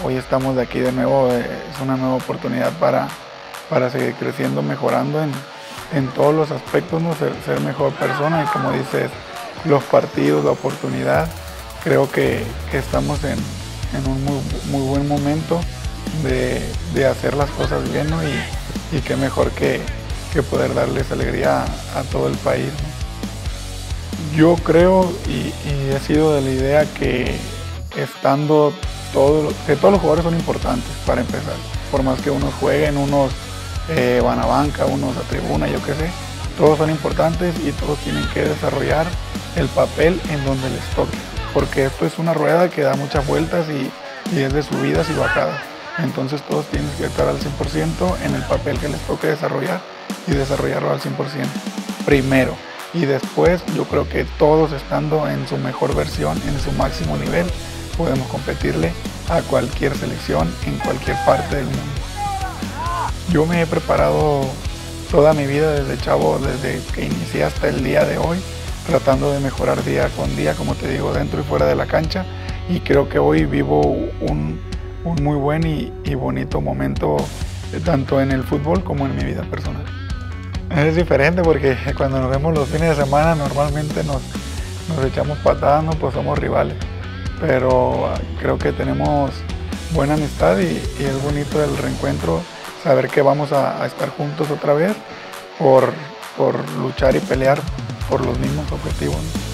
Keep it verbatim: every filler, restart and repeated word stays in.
hoy estamos de aquí de nuevo, eh, es una nueva oportunidad para, para seguir creciendo, mejorando en, en todos los aspectos, ¿no? ser, ser mejor persona y como dices, los partidos, la oportunidad, creo que, que estamos en, en un muy, muy buen momento de, de hacer las cosas bien, ¿no? y, y qué mejor que, que poder darles alegría a, a todo el país, ¿no? Yo creo y, y he sido de la idea que estando todos, que todos los jugadores son importantes para empezar, por más que unos jueguen, unos eh, van a banca, unos a tribuna, yo qué sé, todos son importantes y todos tienen que desarrollar el papel en donde les toque, porque esto es una rueda que da muchas vueltas y, y es de subidas y bajadas, entonces todos tienen que estar al cien por ciento en el papel que les toque desarrollar y desarrollarlo al cien por ciento primero, y después yo creo que todos estando en su mejor versión, en su máximo nivel, podemos competirle a cualquier selección en cualquier parte del mundo. Yo me he preparado toda mi vida desde chavo, desde que inicié hasta el día de hoy, tratando de mejorar día con día, como te digo, dentro y fuera de la cancha, y creo que hoy vivo un, un muy buen y, y bonito momento, tanto en el fútbol como en mi vida personal. Es diferente porque cuando nos vemos los fines de semana normalmente nos, nos echamos patadas, ¿no? Pues somos rivales, pero creo que tenemos buena amistad y, y es bonito el reencuentro, saber que vamos a, a estar juntos otra vez por, por luchar y pelear por los mismos objetivos, ¿no?